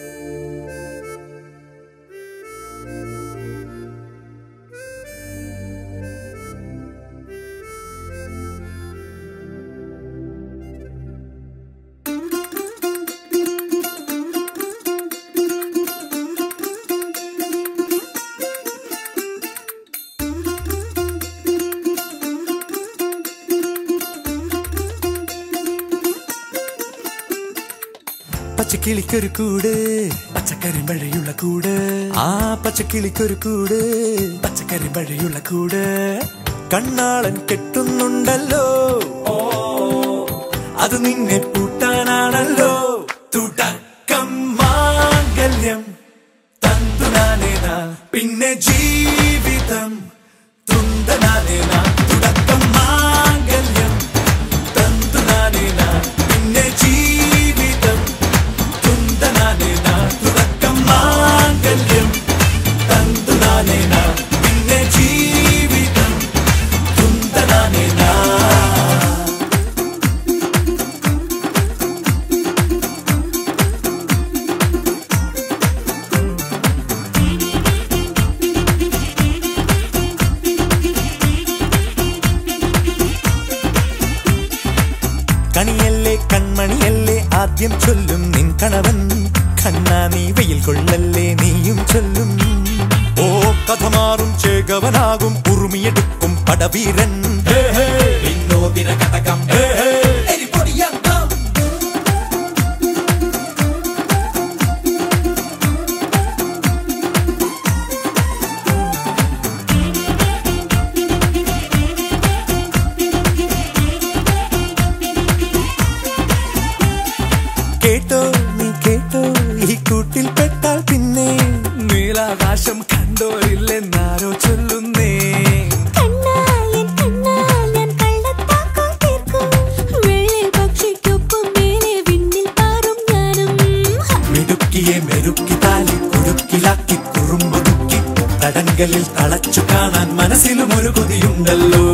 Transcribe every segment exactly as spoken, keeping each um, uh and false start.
പച്ചക്കിളിക്കൊരു കൂട് പച്ചക്കറി മഴയുള്ള കൂട് ആ പച്ചക്കിളിക്കൊരു കൂട് പച്ചക്കറി മഴയുള്ള കൂട് കണ്ണാളൻ കെട്ടുന്നുണ്ടല്ലോ അത് നിന്നെ പൂട്ടാനാണല്ലോ തുടക്കം മാംഗല്യം തന്തുനാനേന പിന്നെ ജീവിതം തുന്തനാനേന തുടക്കം മാംഗല്യം തന്തുനാനേന പിന്നെ ജീവിതം തുന്തനാനേന തുടക്കം മാംഗല്യം തന്തുനാനേന പിന്നെ ജീവിതം തുന്തനാനേന. കണിയല്ലേ കൺമണിയല്ലേ ആദ്യം ചൊല്ലും നിൻ കണവൻ കണ്ണാ നീ വെയിൽ കൊള്ളല്ലേ നീയും ചൊല്ലും ഓ കഥ മാറും ചേകവനാകും ഉറുമിയെടുക്കും പടവീരൻ വിനോദിന കടകം കേട്ടോ നീ കേട്ടോ ഈ കൂട്ടിൽ പെട്ടാൽ പിന്നെ നീലാകാശം കണ്ടോരില്ലെന്നാരോ ചൊല്ലുന്നേ മിടുക്കിയെ മെരുക്കി താലി കുരുക്കിലാക്കി കുറുമ്പൊതുക്കി തടങ്കലിൽ തളച്ചു കാണാൻ മനസ്സിലും ഒരു കൊതിയുണ്ടല്ലോ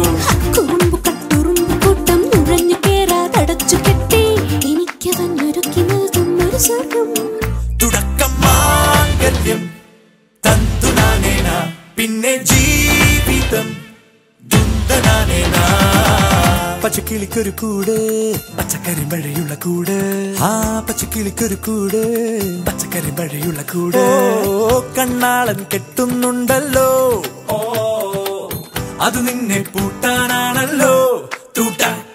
തുടക്കം മാംഗല്യം തന്തുനാനേന പിന്നെ ജീവിതം ദുന്തനാനേന. പച്ചക്കിളിക്കൊരു കൂട് പച്ചക്കറി മഴയുള്ള കൂട് ആ പച്ചക്കിളിക്കൊരു കൂട് പച്ചക്കറി മഴയുള്ള കൂട് കണ്ണാളൻ കെട്ടുന്നുണ്ടല്ലോ അത് നിന്നെ പൂട്ടാനാണല്ലോ തുടക്കം